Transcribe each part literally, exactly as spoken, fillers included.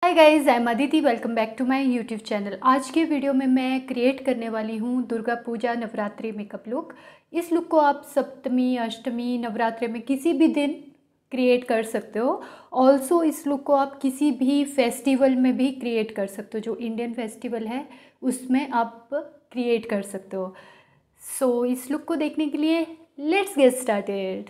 Hi guys, I am Aditi. Welcome back to my YouTube channel. आज के video में मैं क्रिएट करने वाली हूँ दुर्गा पूजा नवरात्रि मेकअप लुक। इस लुक को आप सप्तमी, अष्टमी, नवरात्रि में किसी भी दिन क्रिएट कर सकते हो। ऑल्सो इस लुक को आप किसी भी फेस्टिवल में भी क्रिएट कर सकते हो। जो इंडियन फेस्टिवल है उसमें आप क्रिएट कर सकते हो। सो so, इस लुक को देखने के लिए let's get started.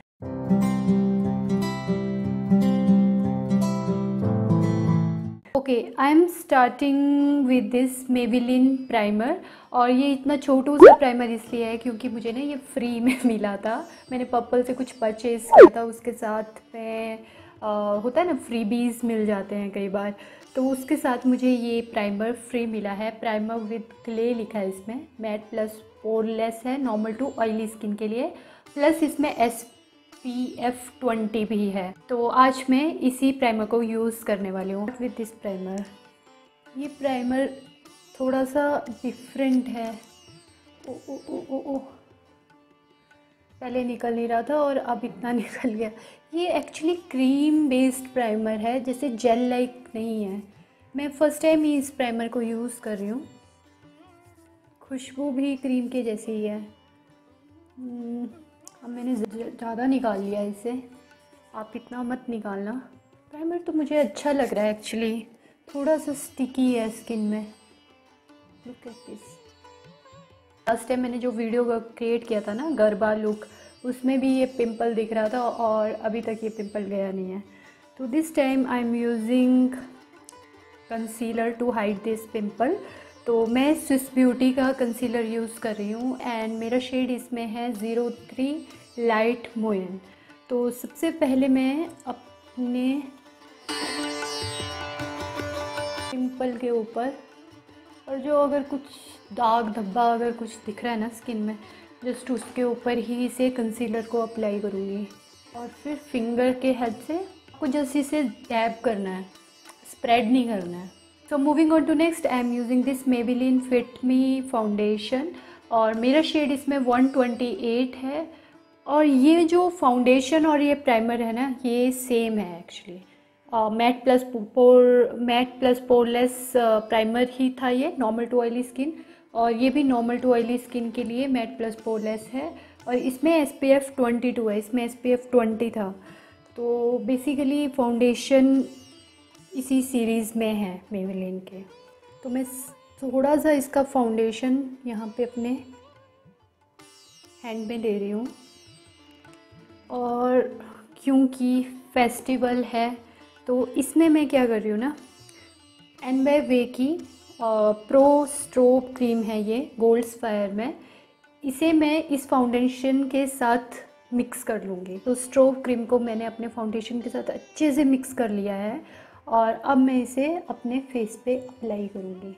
Okay, I am starting with this Maybelline primer. और ये इतना छोटू सा प्राइमर इसलिए है क्योंकि मुझे ना ये फ्री में मिला था। मैंने पर्पल से कुछ परचेज़ किया था, उसके साथ में आ, होता है ना, फ्रीबीज मिल जाते हैं कई बार, तो उसके साथ मुझे ये प्राइमर फ्री मिला है। प्राइमर विद क्ले लिखा है इसमें। मैट प्लस पोरलेस है, नॉर्मल टू ऑयली स्किन के लिए। प्लस इसमें एस पी एफ ट्वेंटी भी है। तो आज मैं इसी प्राइमर को यूज़ करने वाली हूँ विद दिस प्राइमर। ये प्राइमर थोड़ा सा डिफरेंट है। ओ ओ ओ ओ ओ पहले निकल नहीं रहा था और अब इतना निकल गया। ये एक्चुअली क्रीम बेस्ड प्राइमर है, जैसे जेल लाइक नहीं है। मैं फ़र्स्ट टाइम ही इस प्राइमर को यूज़ कर रही हूँ। खुशबू भी क्रीम के जैसी ही है। अब मैंने ज़्यादा निकाल लिया इसे, आप इतना मत निकालना। प्राइमर तो मुझे अच्छा लग रहा है एक्चुअली, थोड़ा सा स्टिकी है स्किन में। Look at this. Last time मैंने जो वीडियो क्रिएट किया था ना, गरबा लुक, उसमें भी ये पिंपल दिख रहा था और अभी तक ये पिंपल गया नहीं है। तो this time I am using concealer to hide this pimple. तो मैं स्विस ब्यूटी का कंसीलर यूज़ कर रही हूँ एंड मेरा शेड इसमें है ज़ीरो थ्री लाइट मोइन। तो सबसे पहले मैं अपने पिंपल के ऊपर, और जो अगर कुछ दाग धब्बा अगर कुछ दिख रहा है ना स्किन में, जस्ट उसके ऊपर ही इसे कंसीलर को अप्लाई करूँगी। और फिर फिंगर के हेल्प से आपको जस्ट इसे डैब करना है, स्प्रेड नहीं करना है। So moving on to next, I am using this Maybelline fit me foundation और मेरा शेड इसमें वन ट्वेंटी एट है। और ये जो फाउंडेशन और ये प्राइमर है ना, ये सेम है actually. Matte plus pore matte plus poreless primer ही था ये, नॉर्मल टू ऑयली स्किन। और ये भी नॉर्मल टू ऑयली स्किन के लिए मैट प्लस पोरलेस है। और इसमें S P F twenty two है, इसमें एस पी एफ ट्वेंटी था। तो बेसिकली फाउंडेशन इसी सीरीज़ में है मेबेलिन के। तो मैं थोड़ा सा इसका फाउंडेशन यहाँ पे अपने हैंड में ले रही हूँ। और क्योंकि फेस्टिवल है तो इसमें मैं क्या कर रही हूँ ना, एन बाय वे की प्रो स्ट्रोब क्रीम है ये, गोल्ड स्पायर में। इसे मैं इस फाउंडेशन के साथ मिक्स कर लूँगी। तो स्ट्रोब क्रीम को मैंने अपने फाउंडेशन के साथ अच्छे से मिक्स कर लिया है और अब मैं इसे अपने फेस पे अप्लाई करूँगी।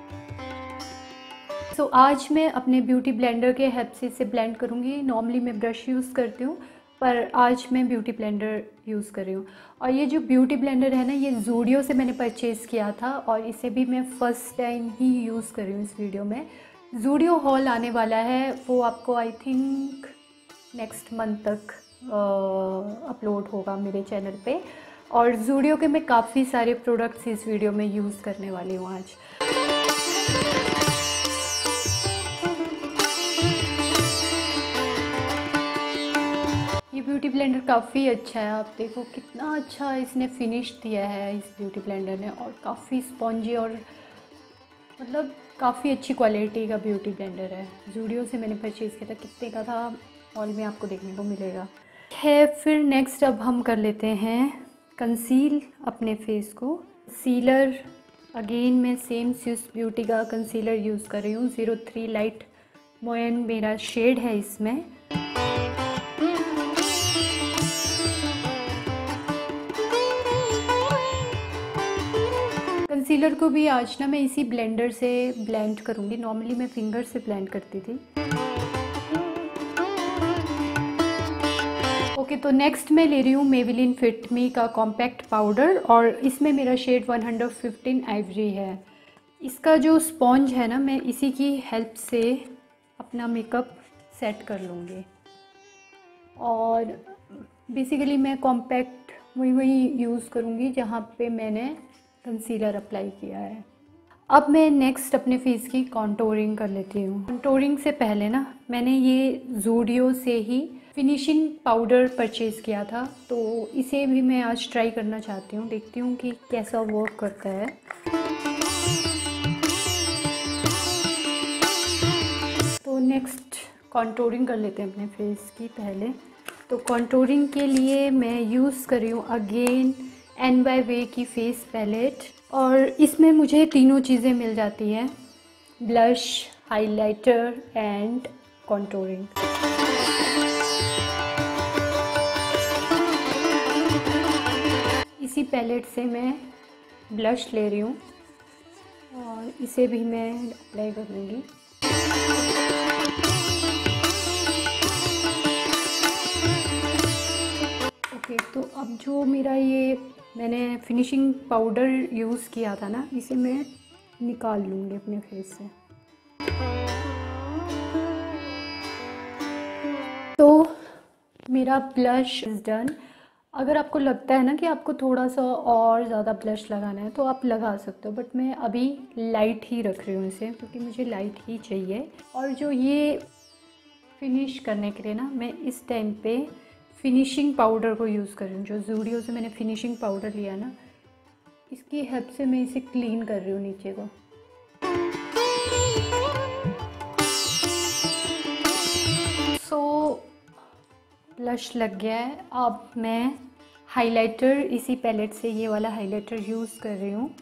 सो so, आज मैं अपने ब्यूटी ब्लेंडर के हेल्प से इसे ब्लेंड करूँगी। नॉर्मली मैं ब्रश यूज़ करती हूँ, पर आज मैं ब्यूटी ब्लेंडर यूज़ कर रही हूँ। और ये जो ब्यूटी ब्लेंडर है ना, ये ज़ूडियो से मैंने परचेज़ किया था और इसे भी मैं फ़र्स्ट टाइम ही यूज़ कर रही हूँ इस वीडियो में। ज़ूडियो हॉल आने वाला है, वो आपको आई थिंक नेक्स्ट मंथ तक अपलोड होगा मेरे चैनल पे। और ज़ूडियो के मैं काफ़ी सारे प्रोडक्ट्स इस वीडियो में यूज़ करने वाली हूँ आज। ये ब्यूटी ब्लेंडर काफ़ी अच्छा है, आप देखो कितना अच्छा इसने फिनिश दिया है इस ब्यूटी ब्लेंडर ने। और काफ़ी स्पॉन्जी और मतलब काफ़ी अच्छी क्वालिटी का ब्यूटी ब्लेंडर है। ज़ूडियो से मैंने परचेज़ किया था, कितने का था हॉल में आपको देखने को मिलेगा। है फिर नेक्स्ट अब हम कर लेते हैं कंसील अपने फेस को। कंसीलर अगेन मैं सेम स्विस ब्यूटी का कंसीलर यूज़ कर रही हूँ। ज़ीरो थ्री लाइट मोयन मेरा शेड है इसमें। कंसीलर को भी आज ना मैं इसी ब्लेंडर से ब्लेंड करूँगी। नॉर्मली मैं फिंगर से ब्लेंड करती थी। ओके okay, तो नेक्स्ट मैं ले रही हूँ मेबेलिन फिट मी का कॉम्पैक्ट पाउडर और इसमें मेरा शेड वन फिफ्टीन आइवरी है। इसका जो स्पॉन्ज है ना, मैं इसी की हेल्प से अपना मेकअप सेट कर लूँगी। और बेसिकली मैं कॉम्पैक्ट वही वही यूज़ करूँगी जहाँ पे मैंने कंसीलर अप्लाई किया है। अब मैं नेक्स्ट अपने फेस की कॉन्टोरिंग कर लेती हूँ। कॉन्टोरिंग से पहले ना मैंने ये ज़ूडियो से ही फिनिशिंग पाउडर परचेज़ किया था, तो इसे भी मैं आज ट्राई करना चाहती हूँ, देखती हूँ कि कैसा वर्क करता है। तो नेक्स्ट कॉन्टोरिंग कर लेते हैं अपने फेस की पहले। तो कॉन्टोरिंग के लिए मैं यूज़ कर रही हूँ अगेन एन बाय वे की फेस पैलेट, और इसमें मुझे तीनों चीज़ें मिल जाती हैं, ब्लश, हाइलाइटर एंड कॉन्टोरिंग। इसी पैलेट से मैं ब्लश ले रही हूँ और इसे भी मैं अप्लाई कर लूँगी। ओके, तो अब जो मेरा ये मैंने फिनिशिंग पाउडर यूज़ किया था ना, इसे मैं निकाल लूँगी अपने फेस से। तो मेरा ब्लश इज़ डन। अगर आपको लगता है ना कि आपको थोड़ा सा और ज़्यादा ब्लश लगाना है तो आप लगा सकते हो, बट मैं अभी लाइट ही रख रही हूँ इसे, क्योंकि मुझे लाइट ही चाहिए। और जो ये फिनिश करने के लिए ना मैं इस टाइम पे फिनिशिंग पाउडर को यूज़ कर रही हूँ। जो ज़ूडियो से मैंने फिनिशिंग पाउडर लिया ना, इसकी हेल्प से मैं इसे क्लीन कर रही हूँ नीचे को। सो ब्लश लग गया है। अब मैं हाइलाइटर इसी पैलेट से ये वाला हाइलाइटर यूज़ कर रही हूँ।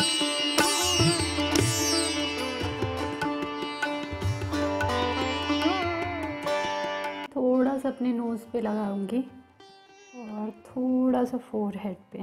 थोड़ा सा अपने नोज़ पे लगाऊंगी और थोड़ा सा फोरहेड पे।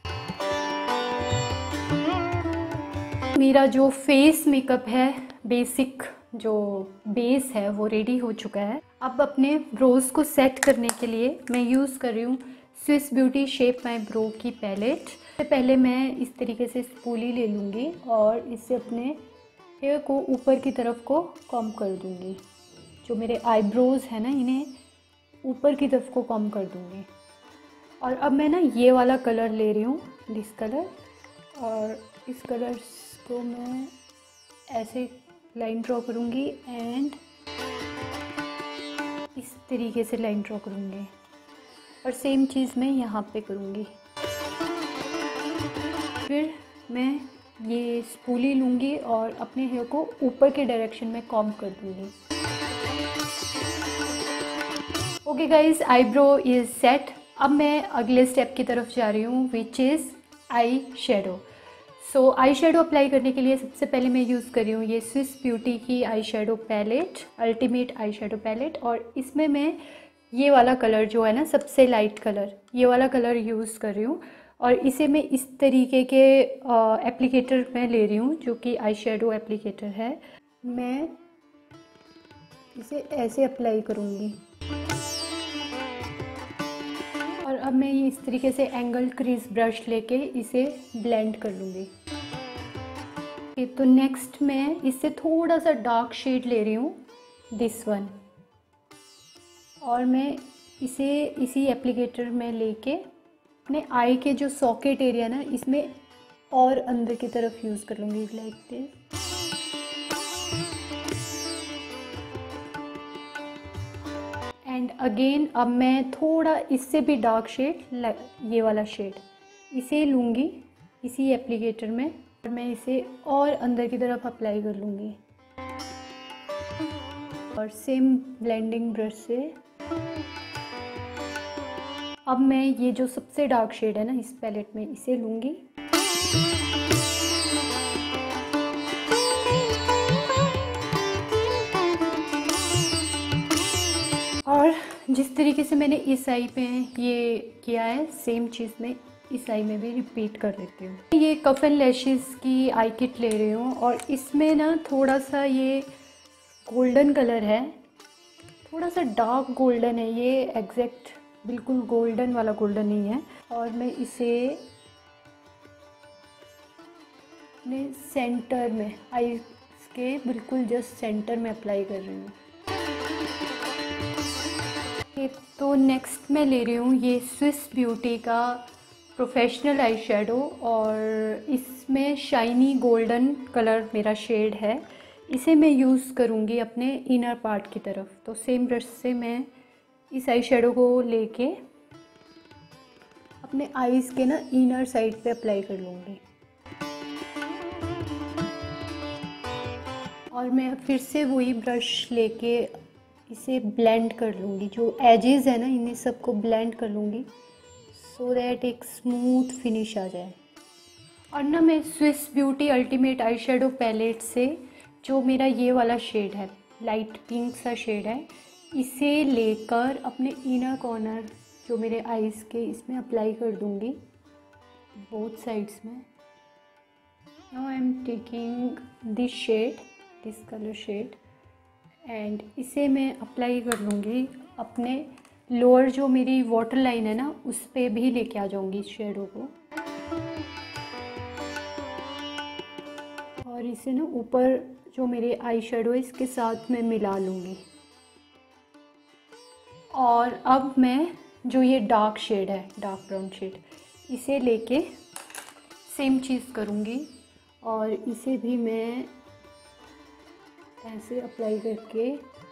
मेरा जो फेस मेकअप है, बेसिक जो बेस है वो रेडी हो चुका है। अब अपने ब्रोज को सेट करने के लिए मैं यूज़ कर रही हूँ Swiss beauty shape my brow की पैलेट। सबसे पहले मैं इस तरीके से स्पूली ले लूँगी और इससे अपने हेयर को ऊपर की तरफ को कॉम कर दूँगी। जो मेरे आईब्रोज़ हैं ना, इन्हें ऊपर की तरफ को कॉम कर दूँगी। और अब मैं ना ये वाला कलर ले रही हूँ, दिस कलर, और इस कलर को मैं ऐसे लाइन ड्रॉ करूँगी एंड इस तरीके से लाइन ड्रॉ करूँगी, और सेम चीज़ मैं यहाँ पे करूँगी। फिर मैं ये स्पूली लूँगी और अपने हेयर को ऊपर के डायरेक्शन में कॉम कर दूँगी। Okay guys, eyebrow is set. अब मैं अगले स्टेप की तरफ जा रही हूँ, which is eye shadow. So eye shadow apply करने के लिए सबसे पहले मैं यूज़ कर रही हूँ ये स्विस ब्यूटी की eye shadow palette, ultimate eye shadow palette, और इसमें मैं ये वाला कलर जो है ना, सबसे लाइट कलर, ये वाला कलर यूज़ कर रही हूँ। और इसे मैं इस तरीके के एप्लीकेटर में ले रही हूँ, जो कि आई शेडो एप्लीकेटर है। मैं इसे ऐसे अप्लाई करूँगी और अब मैं ये इस तरीके से एंगल क्रीज ब्रश लेके इसे ब्लेंड कर लूँगी। तो नेक्स्ट मैं इससे थोड़ा सा डार्क शेड ले रही हूँ, दिस वन, और मैं इसे इसी एप्लीकेटर में लेके अपने आई के जो सॉकेट एरिया ना, इसमें और अंदर की तरफ यूज़ कर लूँगी, लाइक दिस। एंड अगेन अब मैं थोड़ा इससे भी डार्क शेड, ये वाला शेड, इसे लूँगी इसी एप्लीकेटर में और मैं इसे और अंदर की तरफ अप्लाई कर लूँगी, और सेम ब्लेंडिंग ब्रश से अब मैं ये जो सबसे डार्क शेड है ना इस पैलेट में, इसे लूँगी और जिस तरीके से मैंने इस आई पे ये किया है, सेम चीज़ मैं इस आई में भी रिपीट कर लेती हूँ। ये कफ एंड लैशेस की आई किट ले रही हूँ और इसमें ना थोड़ा सा ये गोल्डन कलर है, थोड़ा सा डार्क गोल्डन है, ये एग्जैक्ट बिल्कुल गोल्डन वाला गोल्डन नहीं है। और मैं इसे अपने सेंटर में, आई के बिल्कुल जस्ट सेंटर में अप्लाई कर रही हूँ। तो नेक्स्ट मैं ले रही हूँ ये स्विस ब्यूटी का प्रोफेशनल आई शेडो और इसमें शाइनी गोल्डन कलर मेरा शेड है। इसे मैं यूज़ करूँगी अपने इनर पार्ट की तरफ। तो सेम ब्रश से मैं इस आई शेडो को लेके अपने आईज़ के ना इनर साइड पे अप्लाई कर लूँगी। और मैं फिर से वही ब्रश लेके इसे ब्लेंड कर लूँगी, जो एजेस है ना इन्हें सबको ब्लेंड कर लूँगी सो दैट एक स्मूथ फिनिश आ जाए। और ना मैं Swiss beauty ultimate eye shadow palette से जो मेरा ये वाला शेड है, लाइट पिंक सा शेड है, इसे लेकर अपने इनर कॉर्नर जो मेरे आईज़ के इसमें अप्लाई कर दूँगी बोथ साइड्स में। Now I am taking this shade, this colour shade, and इसे मैं अप्लाई कर लूँगी अपने लोअर जो मेरी वाटर लाइन है ना उस पर भी लेके आ जाऊँगी इस शेडो को। और इसे ना ऊपर जो मेरे आई शेडो है इसके साथ मैं मिला लूँगी। और अब मैं जो ये डार्क शेड है, डार्क ब्राउन शेड, इसे लेके सेम चीज़ करूँगी और इसे भी मैं ऐसे अप्लाई करके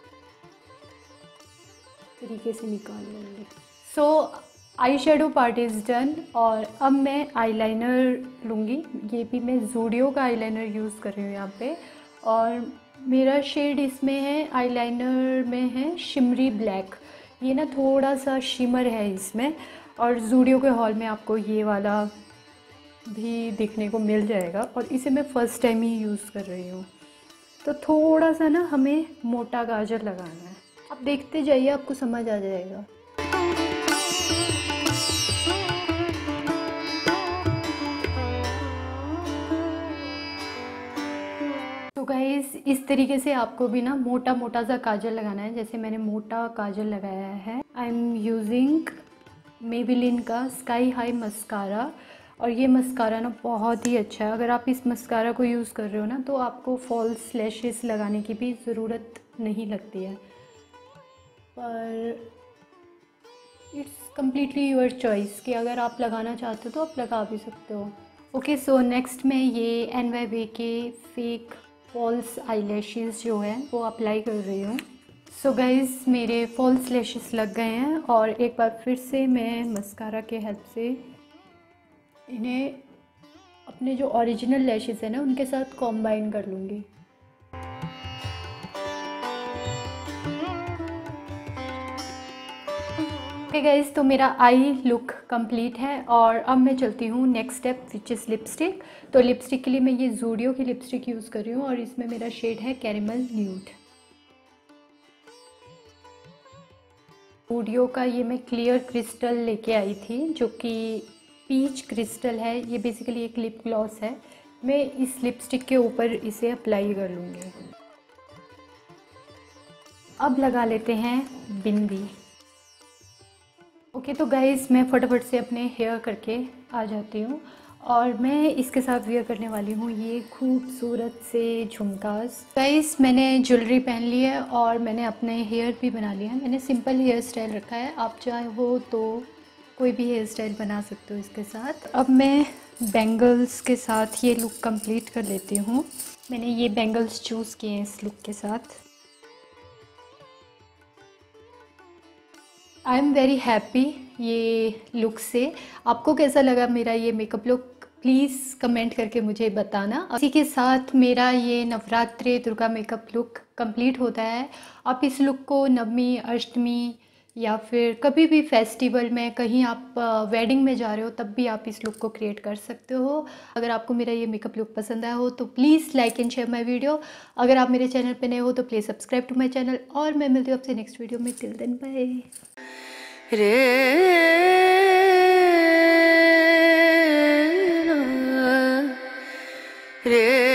तरीके से निकाल लूँगी। So eye shadow part is done. और अब मैं आईलाइनर लूँगी। ये भी मैं ज़ूडियो का आईलाइनर यूज़ कर रही हूँ यहाँ पे। और मेरा शेड इसमें है, आईलाइनर में है शिमरी ब्लैक। ये ना थोड़ा सा शिमर है इसमें, और ज़ूडियो के हॉल में आपको ये वाला भी देखने को मिल जाएगा। और इसे मैं फ़र्स्ट टाइम ही यूज़ कर रही हूँ। तो थोड़ा सा ना हमें मोटा काजल लगाना है। आप देखते जाइए, आपको समझ आ जाएगा। तो गाइस इस तरीके से आपको भी ना मोटा मोटा सा काजल लगाना है, जैसे मैंने मोटा काजल लगाया है। आई एम यूजिंग मेबेलिन का स्काई हाई मस्कारा। और ये मस्कारा ना बहुत ही अच्छा है। अगर आप इस मस्कारा को यूज़ कर रहे हो ना तो आपको फॉल्स लैशेस लगाने की भी ज़रूरत नहीं लगती है, पर इट्स कम्प्लीटली योर चॉइस कि अगर आप लगाना चाहते हो तो आप लगा भी सकते हो। ओके, सो नेक्स्ट मैं ये एन वाई बी के फेक फॉल्स आई लैशेज़ जो है वो अप्लाई कर रही हूँ। सो गाइज़ मेरे फॉल्स लैशेस लग गए हैं और एक बार फिर से मैं मस्कारा के हेल्प से इन्हें अपने जो ओरिजिनल लैशेस है ना उनके साथ कॉम्बाइन कर लूँगी। ओके गाइस, तो मेरा आई लुक कंप्लीट है और अब मैं चलती हूँ next step which is lipstick. तो लिपस्टिक के लिए मैं ये ज़ूडियो की लिपस्टिक यूज़ कर रही हूँ और इसमें मेरा शेड है कैरेमल न्यूड। ज़ूडियो का ये मैं क्लियर क्रिस्टल लेके आई थी जो कि पीच क्रिस्टल है। ये बेसिकली एक लिप ग्लॉस है। मैं इस लिपस्टिक के ऊपर इसे अप्लाई कर लूँगी। अब लगा लेते हैं बिंदी। ओके, तो गाइस मैं फटाफट से अपने हेयर करके आ जाती हूँ और मैं इसके साथ वेयर करने वाली हूँ ये खूबसूरत से झुमकास। गाइस मैंने ज्वेलरी पहन ली है और मैंने अपने हेयर भी बना लिया है। मैंने सिंपल हेयर स्टाइल रखा है, आप चाहे हो तो कोई भी हेयर स्टाइल बना सकते हो इसके साथ। अब मैं बैंगल्स के साथ ये लुक कंप्लीट कर लेती हूँ। मैंने ये बैंगल्स चूज़ किए हैं इस लुक के साथ। आई एम वेरी हैप्पी ये लुक से। आपको कैसा लगा मेरा ये मेकअप लुक, प्लीज़ कमेंट करके मुझे बताना। इसी के साथ मेरा ये Navratri Durga makeup look complete होता है। आप इस लुक को नवमी, अष्टमी या फिर कभी भी फेस्टिवल में, कहीं आप वेडिंग में जा रहे हो तब भी आप इस लुक को क्रिएट कर सकते हो। अगर आपको मेरा ये मेकअप लुक पसंद आया हो तो please like and share my video. अगर आप मेरे चैनल पे नए हो तो please subscribe to my channel. और मैं मिलती हूँ आपसे नेक्स्ट वीडियो में। Till then bye. रे